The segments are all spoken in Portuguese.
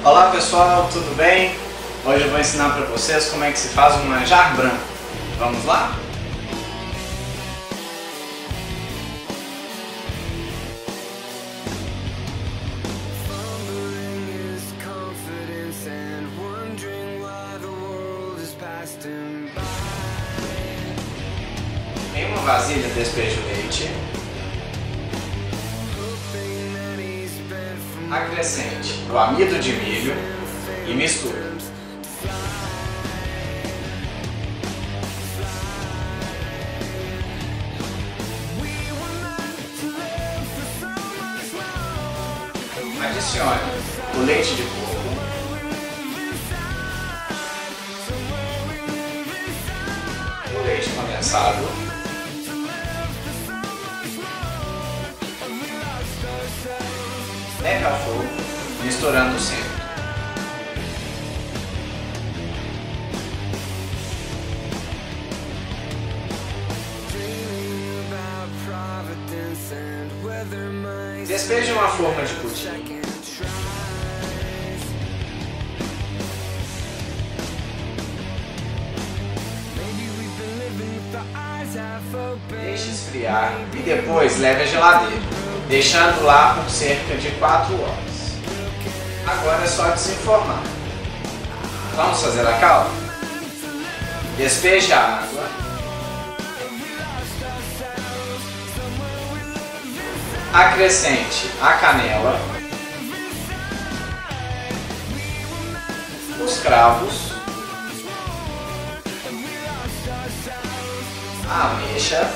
Olá pessoal, tudo bem? Hoje eu vou ensinar para vocês como é que se faz um manjar branco. Vamos lá? Em uma vasilha despeje o leite. Acrescente o amido de milho e misture. Adicione o leite de coco, o leite condensado, leve ao fogo, misturando sempre. Despeje uma forma de pudim. Deixe esfriar e depois leve à geladeira, deixando lá por cerca de 4 horas. Agora é só desenformar. Vamos fazer a calda? Despeje a água. Acrescente a canela, os cravos, a ameixa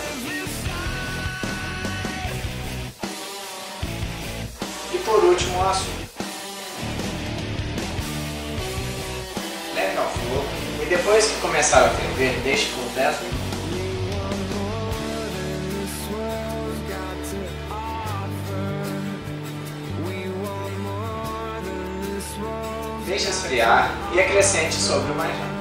e por último o açúcar. Leve ao fogo e depois que começar a ferver, deixe por 10 minutos. Deixe esfriar e acrescente sobre o manjar.